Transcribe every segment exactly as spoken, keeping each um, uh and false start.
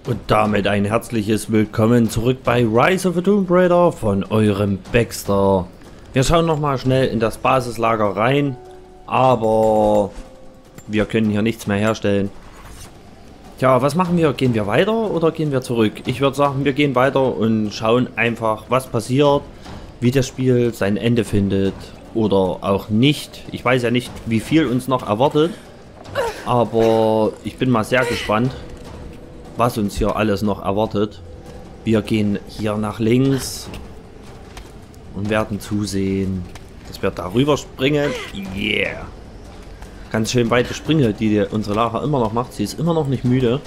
Und damit ein herzliches Willkommen zurück bei Rise of the Tomb Raider von eurem Baxter. Wir schauen nochmal schnell in das Basislager rein, aber wir können hier nichts mehr herstellen. Tja, was machen wir? Gehen wir weiter oder gehen wir zurück? Ich würde sagen, wir gehen weiter und schauen einfach, was passiert, wie das Spiel sein Ende findet oder auch nicht. Ich weiß ja nicht, wie viel uns noch erwartet, aber ich bin mal sehr gespannt, was uns hier alles noch erwartet. Wir gehen hier nach links und werden zusehen, dass wir darüber springen. Yeah! Ganz schön weite Sprünge, die unsere Lara immer noch macht. Sie ist immer noch nicht müde.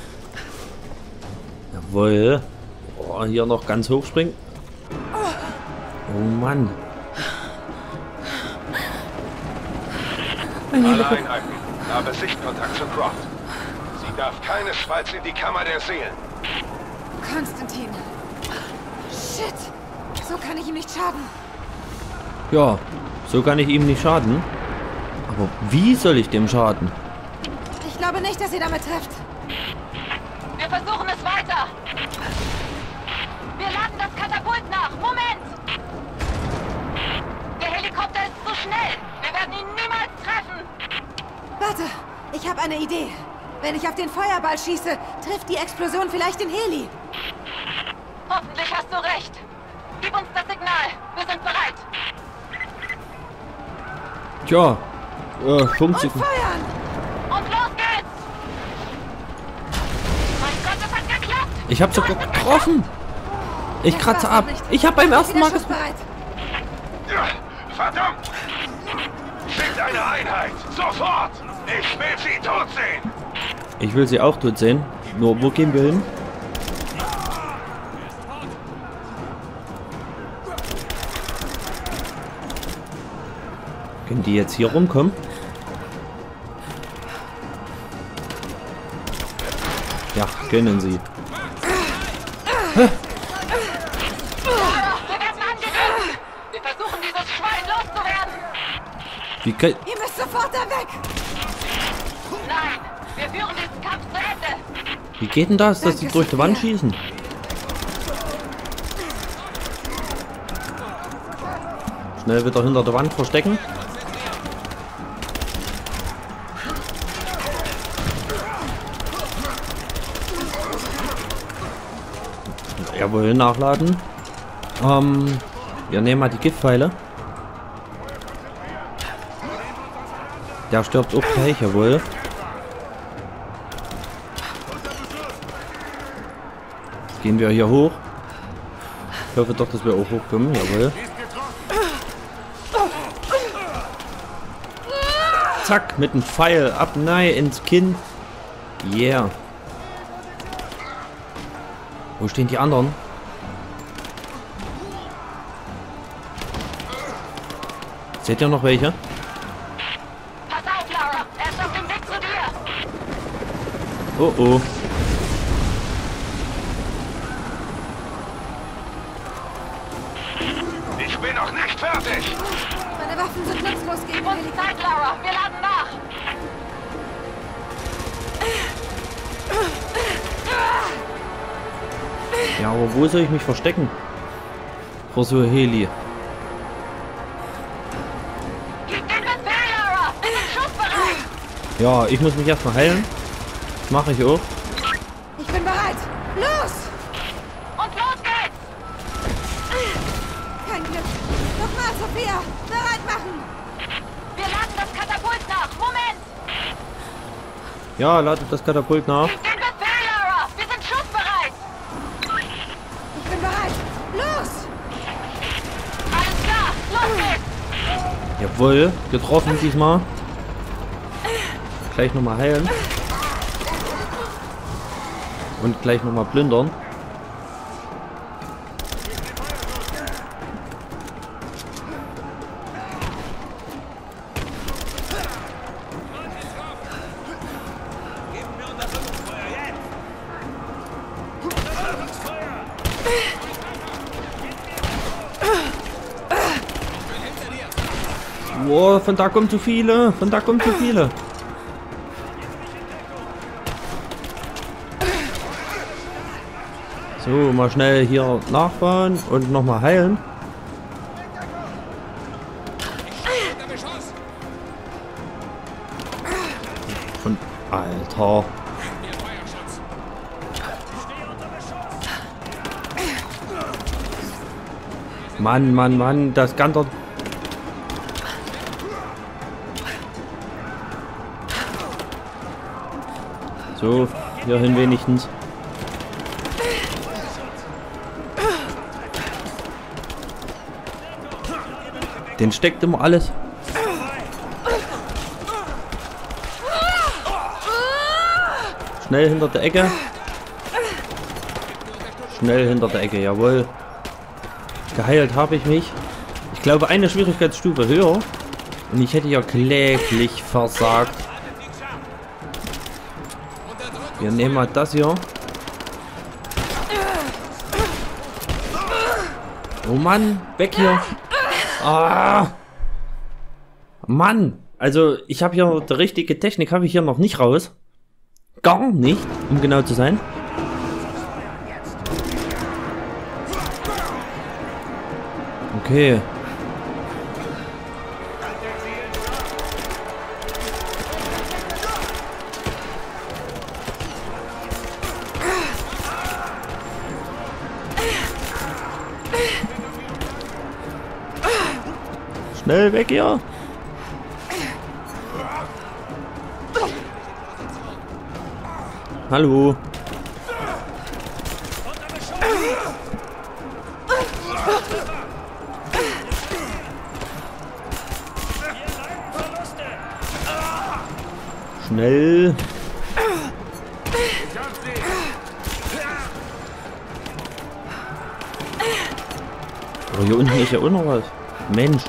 Jawohl. Oh, hier noch ganz hoch springen. Oh Mann. Alle Einheiten, habe Sichtkontakt zu Croft. Sie darf keinesfalls in die Kammer der Seelen. Konstantin. Shit. So kann ich ihm nicht schaden. Ja, so kann ich ihm nicht schaden. Aber wie soll ich dem schaden? Ich glaube nicht, dass ihr damit trefft. Wir versuchen es weiter. Wir laden das Katapult nach. Moment! Der Helikopter ist zu schnell. Wir werden ihn niemals treffen. Warte, ich habe eine Idee. Wenn ich auf den Feuerball schieße, trifft die Explosion vielleicht den Heli. Hoffentlich hast du recht. Gib uns das Signal. Wir sind bereit. Tja, äh, fünfzig. Und feuern! Und los geht's! Mein Gott, das hat geklappt! Ich habe sogar getroffen. Ich Das kratze war's ab. noch nicht. Ich habe beim ersten Mal Wieder getroffen. schussbereit. Ja, verdammt! Schickt eine Einheit! Sofort! Ich will sie tot sehen! Ich will sie auch tot sehen. Nur, wo gehen wir hin? Können die jetzt hier rumkommen? Ja, können sie. Wir werden angegriffen! Wir versuchen, dieses Schwein loszuwerden! Wie können... Ihr müsst sofort da weg! Nein! Wir führen diesen Kampf zu Ende! Wie geht denn das, dass die durch die Wand schießen? Schnell wieder hinter der Wand verstecken. Jawohl, nachladen. Ähm, wir nehmen mal die Giftpfeile. Der stirbt auch gleich, jawohl. Gehen wir hier hoch. Ich hoffe doch, dass wir auch hochkommen, jawohl. Zack, mit dem Pfeil ab, nein, ins Kinn. Yeah. Wo stehen die anderen? Seht ihr noch welche? Pass auf, Lara! Er ist auf dem Weg zu dir! Oh oh. Ich bin noch nicht fertig! Meine Waffen sind nutzlos gegen Gib uns Heli. Zeit, Lara! Wir laden nach! Ja, aber wo soll ich mich verstecken? Vor so Heli. Gib den Befehl, Lara! Wir sind schussbereit! Ja, ich muss mich erstmal heilen. Das mache ich auch. Ich bin bereit. Los! Und los geht's! Kein Glück. Nochmal, Sophia. Bereit machen. Wir laden das Katapult nach! Moment! Ja, ladet das Katapult nach. Gib den Befehl, Lara! Wir sind schussbereit! Ich bin bereit. Los! Alles klar! Los geht's! Jawohl, getroffen diesmal. Gleich nochmal heilen. Und gleich nochmal plündern. Wow, von da kommen zu viele. Von da kommen zu viele. So, mal schnell hier nachbauen und nochmal heilen. Und Alter. Mann, Mann, Mann, das Ganter. So, hierhin wenigstens. Den steckt immer alles. Schnell hinter der Ecke. Schnell hinter der Ecke, jawohl. Geheilt habe ich mich. Ich glaube eine Schwierigkeitsstufe höher. Und ich hätte ja kläglich versagt. Wir nehmen mal das hier. Oh Mann, weg hier. Ah. Mann, also ich habe hier die richtige Technik habe ich hier noch nicht raus. Gar nicht, um genau zu sein. Okay. Schnell weg hier. Hallo. Schnell. Aber hier unten ist ja auch noch was. Mensch.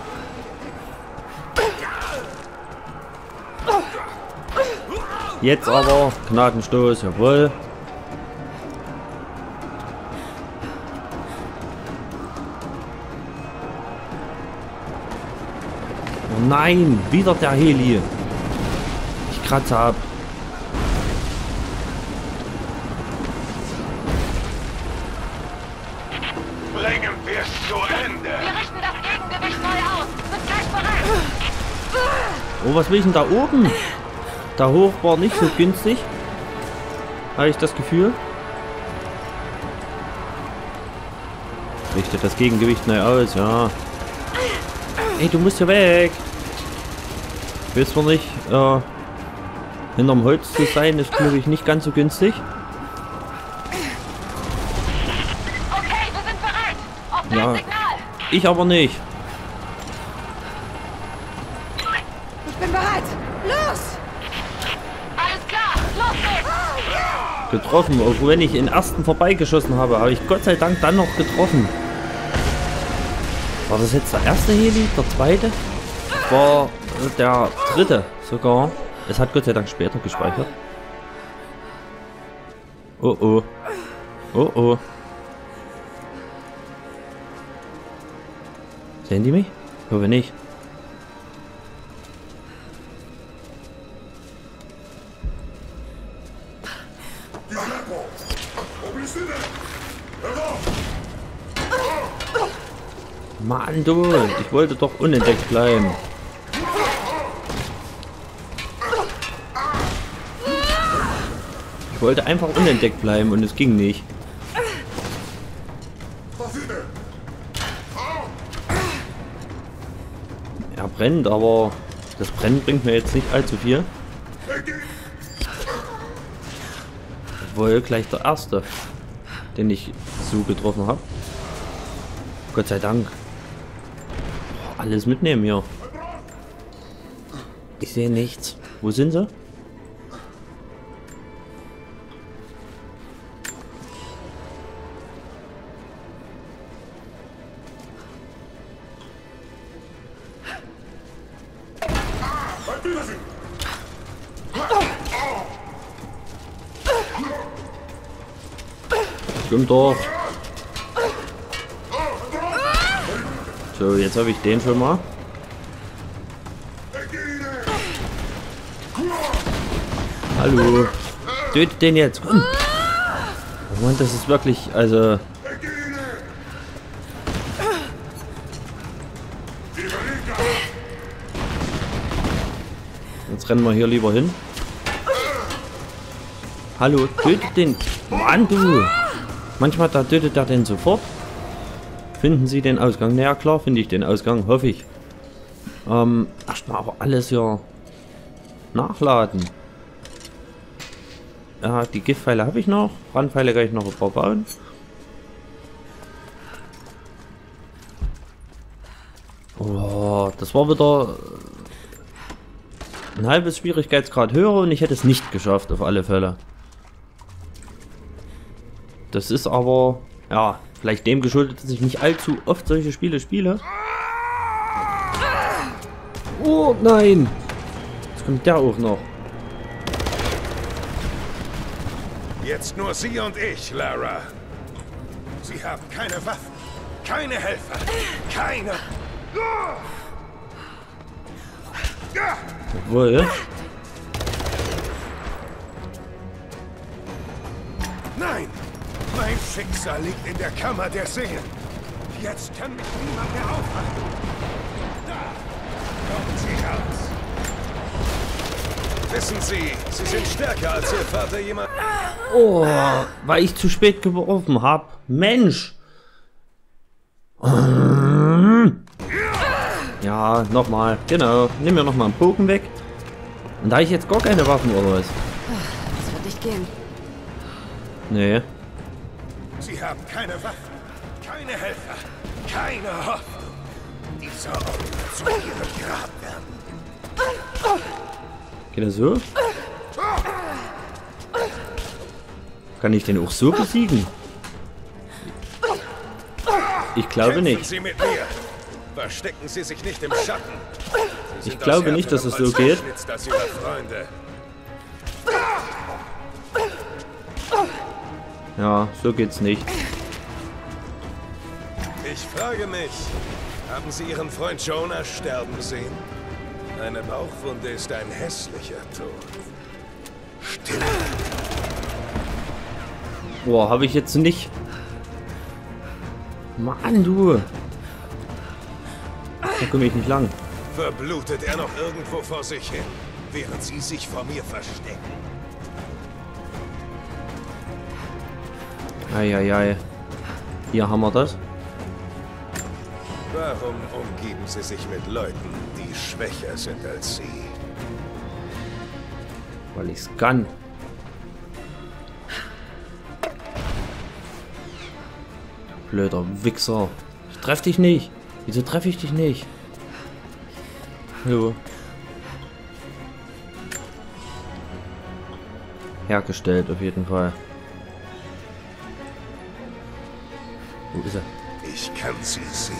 Jetzt aber Gnadenstoß, jawohl. Oh nein, wieder der Heli. Ich kratze ab. Bringen wir es zu Ende. Wir richten das Gegengewicht neu aus. Sind gleich bereit. Oh, was will ich denn da oben? Da hoch war nicht so günstig. Habe ich das Gefühl. Richtet das Gegengewicht neu aus, ja. Ey, du musst hier weg. Ich weiß zwar nicht, äh, hinterm Holz zu sein, ist glaube ich nicht ganz so günstig. Okay, wir sind bereit. Auf dein Ja, Signal. ich aber nicht. Ich bin bereit. Los! Alles klar, los geht's. Getroffen, obwohl wenn ich den ersten vorbeigeschossen habe, habe ich Gott sei Dank dann noch getroffen. War das jetzt der erste Heli? Der zweite? Das war der dritte sogar. Es hat Gott sei Dank später gespeichert. Oh oh. Oh oh. Sehen die mich? Ich hoffe nicht. Mann, du, ich wollte doch unentdeckt bleiben. Ich wollte einfach unentdeckt bleiben und es ging nicht. Er brennt, aber das Brennen bringt mir jetzt nicht allzu viel. Obwohl gleich der erste, den ich so getroffen habe. Gott sei Dank. Alles mitnehmen hier. Ich sehe nichts. Wo sind sie? Stimmt doch. So, jetzt habe ich den schon mal. Hallo. Tötet den jetzt. Komm. Mann, das ist wirklich, also... Jetzt rennen wir hier lieber hin. Hallo, tötet den... Mann, du! Manchmal da tötet er den sofort. Finden Sie den Ausgang? Naja, klar finde ich den Ausgang, hoffe ich. Ähm, erstmal aber alles hier nachladen. Ja, die Giftpfeile habe ich noch. Brandpfeile kann ich noch ein paar bauen. Oh, das war wieder ein halbes Schwierigkeitsgrad höher und ich hätte es nicht geschafft, auf alle Fälle. Das ist aber, ja, vielleicht dem geschuldet, dass ich nicht allzu oft solche Spiele spiele. Oh nein! Jetzt kommt der auch noch. Jetzt nur Sie und ich, Lara. Sie haben keine Waffen, keine Helfer, keine... Obwohl. Nein! Mein Schicksal liegt in der Kammer der Seelen. Jetzt kann mich niemand mehr aufhalten. Da! Kommen Sie raus! Wissen Sie, Sie sind stärker als Ihr Vater jemand... Oh, weil ich zu spät geworfen habe. Mensch! Ja, nochmal. Genau. Nimm mir nochmal einen Poken weg. Und da ich jetzt gar keine Waffen oder was? Das wird nicht gehen. Nee. Sie haben keine Waffen, keine Helfer, keine Hoffnung. Dieser Ort wird zu Ihrem Grab werden. Geht das so? Kann ich den auch so besiegen? Ich glaube Kämpfen nicht. Sie mit mir. Verstecken Sie sich nicht im Schatten. Sie sind Ich glaube aus nicht, dass es so härterem geht. Holz geschnitzt als Ihre Freunde. Ja, so geht's nicht. Ich frage mich, haben Sie Ihren Freund Jonah sterben sehen? Eine Bauchwunde ist ein hässlicher Tod. Still. Boah, habe ich jetzt nicht. Mann, du. Da komme ich nicht lang. Verblutet er noch irgendwo vor sich hin, während Sie sich vor mir verstecken? Eieiei. Hier haben wir das. Warum umgeben Sie sich mit Leuten, die schwächer sind als Sie? Weil ich's kann. Blöder Wichser. Ich treff dich nicht. Wieso treffe ich dich nicht? Hallo. Hergestellt auf jeden Fall. Wo ist er? Ich kann Sie sehen.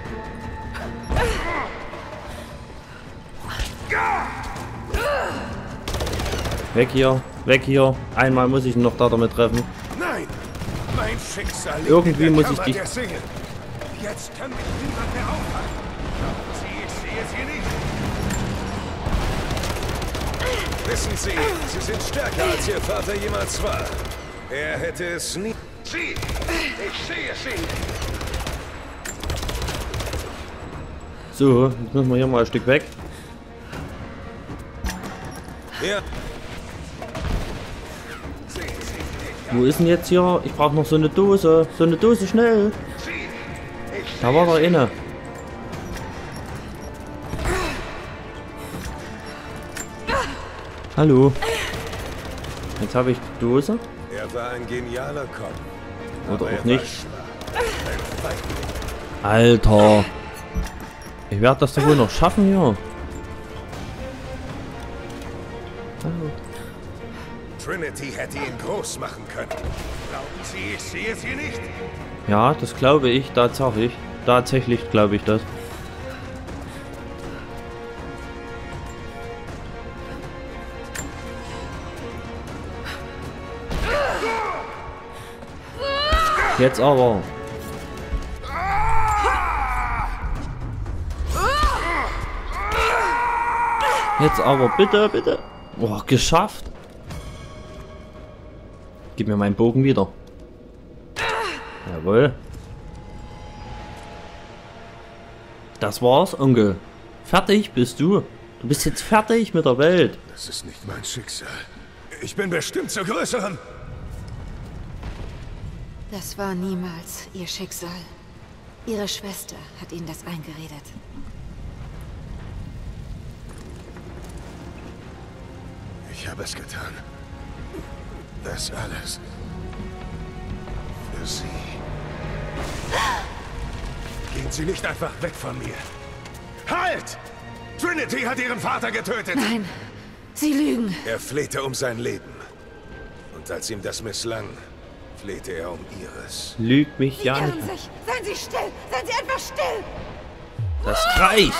Weg hier. Weg hier. Einmal muss ich ihn noch da damit treffen. Nein! Mein Schicksal liegt Irgendwie in der muss ich Kammer dich- der Seelen. Jetzt kann mich niemand mehr aufhalten. Glauben Sie, ich sehe Sie nicht? Wissen Sie, Sie sind stärker als Ihr Vater jemals war. Er hätte es nie... Sie! Ich sehe Sie! So, jetzt müssen wir hier mal ein Stück weg. Ja. Sehen Sie, ich Wo ist denn jetzt hier? Ich brauche noch so eine Dose. So eine Dose, schnell. Sie! Ich Da war der inne. Hallo. Jetzt habe ich die Dose. Er war ein genialer Kopf. Oder aber auch er war nicht. schwach. Ein Feigling. Alter. Ich werde das doch wohl noch schaffen hier. Hallo. Trinity hätte ihn groß machen können. Glauben Sie, ich sehe Sie nicht? Ja, das glaube ich tatsächlich. Tatsächlich glaube ich das. Jetzt aber. Jetzt aber, bitte, bitte. Oh, geschafft. Gib mir meinen Bogen wieder. Jawohl. Das war's, Onkel. Fertig bist du. Du bist jetzt fertig mit der Welt. Das ist nicht mein Schicksal. Ich bin bestimmt zur Größeren. Das war niemals ihr Schicksal. Ihre Schwester hat ihnen das eingeredet. Ich habe es getan. Das alles. Für Sie. Gehen Sie nicht einfach weg von mir. Halt! Trinity hat ihren Vater getötet. Nein, Sie lügen. Er flehte um sein Leben. Und als ihm das misslang, flehte er um ihres. Lügt mich Sie ja irren nicht. sich. Seien Sie still. Seien Sie einfach still. Das reicht.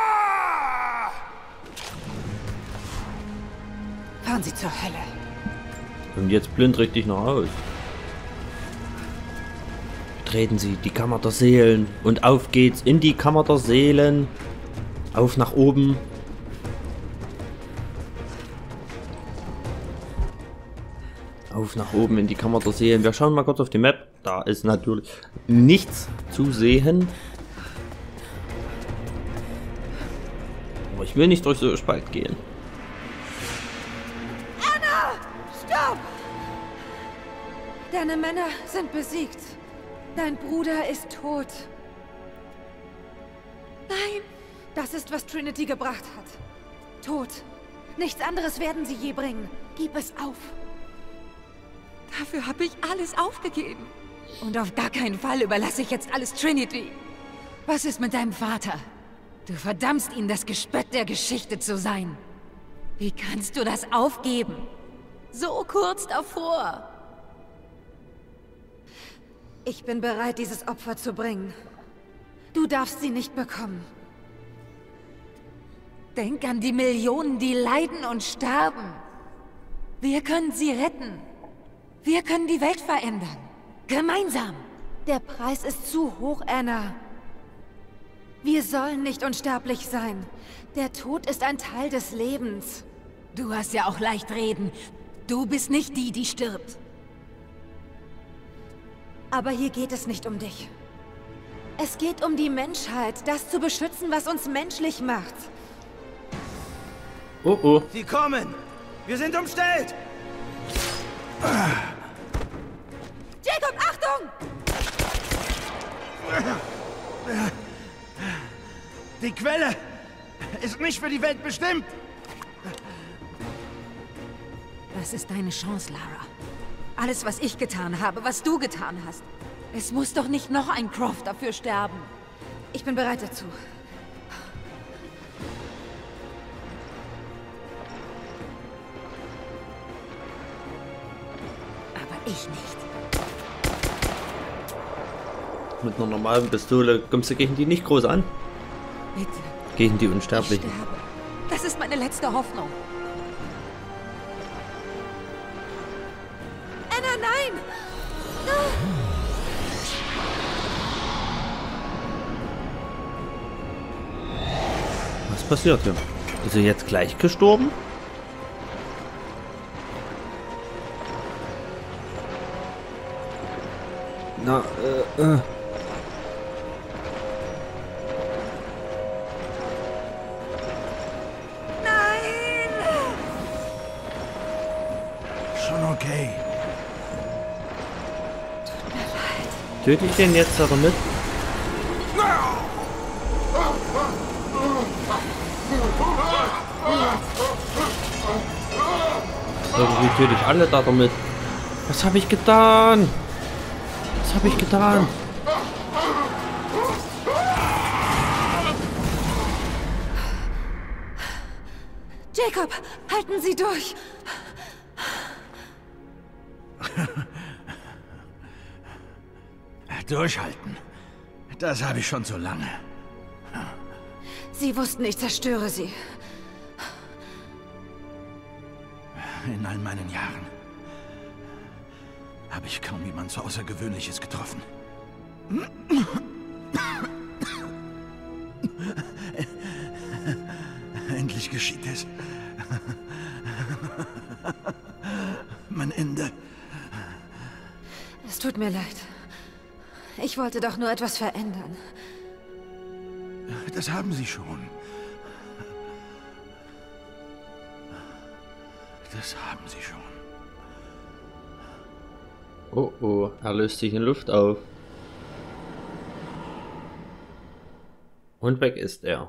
Fahren Sie zur Hölle. Und jetzt blind richtig noch aus. Betreten Sie die Kammer der Seelen. Und auf geht's in die Kammer der Seelen. Auf nach oben. Auf nach oben in die Kammer der Seelen. Wir schauen mal kurz auf die Map. Da ist natürlich nichts zu sehen. Aber ich will nicht durch so Spalt gehen. Anna! Stopp! Deine Männer sind besiegt. Dein Bruder ist tot. Nein! Das ist, was Trinity gebracht hat. Tod. Nichts anderes werden sie je bringen. Gib es auf. Dafür habe ich alles aufgegeben. Und auf gar keinen Fall überlasse ich jetzt alles Trinity. Was ist mit deinem Vater? Du verdammst ihn, das Gespött der Geschichte zu sein. Wie kannst du das aufgeben? So kurz davor. Ich bin bereit, dieses Opfer zu bringen. Du darfst sie nicht bekommen. Denk an die Millionen, die leiden und sterben. Wir können sie retten. Wir können die Welt verändern. Gemeinsam. Der Preis ist zu hoch, Anna. Wir sollen nicht unsterblich sein. Der Tod ist ein Teil des Lebens. Du hast ja auch leicht reden. Du bist nicht die, die stirbt. Aber hier geht es nicht um dich. Es geht um die Menschheit, das zu beschützen, was uns menschlich macht. Oh oh. Sie kommen! Wir sind umstellt! Jacob, Achtung! Die Quelle ist nicht für die Welt bestimmt! Das ist deine Chance, Lara. Alles, was ich getan habe, was du getan hast. Es muss doch nicht noch ein Croft dafür sterben. Ich bin bereit dazu. Aber ich nicht. Mit einer normalen Pistole kommst du gegen die nicht groß an. Bitte. Gegen die Ich Unsterblichen. sterbe. Das ist meine letzte Hoffnung. Anna, nein! Was passiert hier? Ist er jetzt gleich gestorben? Na, äh, äh. Schon okay. Töte ich den jetzt damit? Irgendwie töte ich alle da damit. Was habe ich getan? Was habe ich getan? Jacob, halten Sie durch! Durchhalten. Das habe ich schon so lange. Sie wussten, ich zerstöre Sie. In all meinen Jahren habe ich kaum jemand so Außergewöhnliches getroffen. Endlich geschieht es. Mein Ende. Es tut mir leid. Ich wollte doch nur etwas verändern. Das haben Sie schon. Das haben Sie schon. Oh oh, er löst sich in Luft auf. Und weg ist er.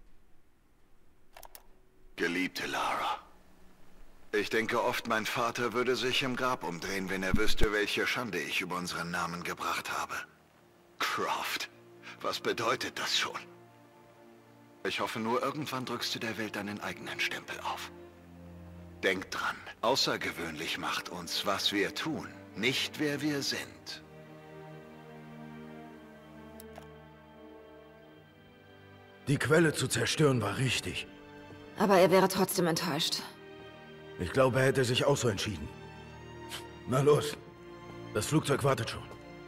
Geliebte Lara. Ich denke oft, mein Vater würde sich im Grab umdrehen, wenn er wüsste, welche Schande ich über unseren Namen gebracht habe. Croft, was bedeutet das schon? Ich hoffe nur, irgendwann drückst du der Welt deinen eigenen Stempel auf. Denk dran, außergewöhnlich macht uns, was wir tun, nicht wer wir sind. Die Quelle zu zerstören war richtig. Aber er wäre trotzdem enttäuscht. Ich glaube, er hätte sich auch so entschieden. Na los, das Flugzeug wartet schon.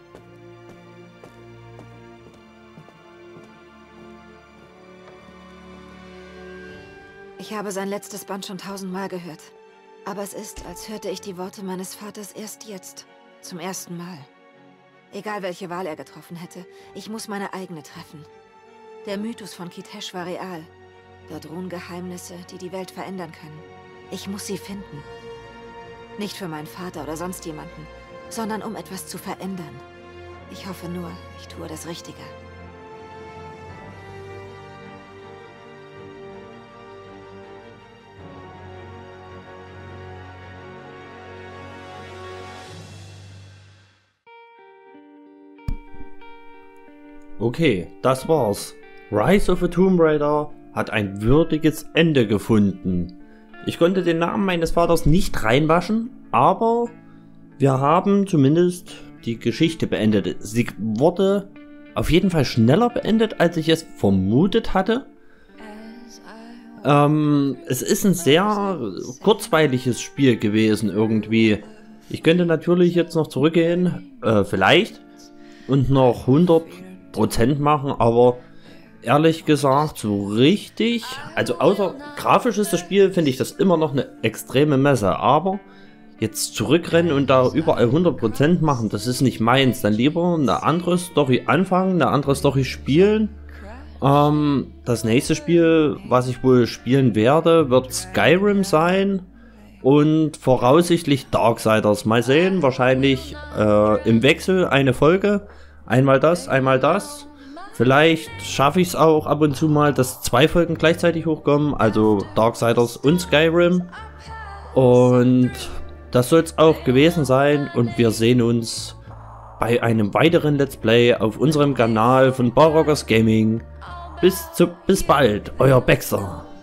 Ich habe sein letztes Band schon tausendmal gehört. Aber es ist, als hörte ich die Worte meines Vaters erst jetzt. Zum ersten Mal. Egal welche Wahl er getroffen hätte, ich muss meine eigene treffen. Der Mythos von Kitesh war real. Dort ruhen Geheimnisse, die die Welt verändern können. Ich muss sie finden. Nicht für meinen Vater oder sonst jemanden, sondern um etwas zu verändern. Ich hoffe nur, ich tue das Richtige. Okay, das war's. Rise of the Tomb Raider hat ein würdiges Ende gefunden. Ich konnte den Namen meines Vaters nicht reinwaschen, aber wir haben zumindest die Geschichte beendet. Sie wurde auf jeden Fall schneller beendet, als ich es vermutet hatte. Ähm, es ist ein sehr kurzweiliges Spiel gewesen irgendwie. Ich könnte natürlich jetzt noch zurückgehen, äh, vielleicht, und noch hundert Prozent machen, aber ehrlich gesagt, so richtig, also außer grafisch ist das Spiel, finde ich das immer noch eine extreme Messe, aber jetzt zurückrennen und da überall hundert Prozent machen, das ist nicht meins. Dann lieber eine andere Story anfangen, eine andere Story spielen. Ähm, das nächste Spiel, was ich wohl spielen werde, wird Skyrim sein und voraussichtlich Darksiders. Mal sehen, wahrscheinlich äh, im Wechsel eine Folge. Einmal das, einmal das. Vielleicht schaffe ich es auch ab und zu mal, dass zwei Folgen gleichzeitig hochkommen, also Darksiders und Skyrim. Und das soll es auch gewesen sein und wir sehen uns bei einem weiteren Let's Play auf unserem Kanal von Balroggers Gaming. Bis, zu, bis bald, euer Baxter.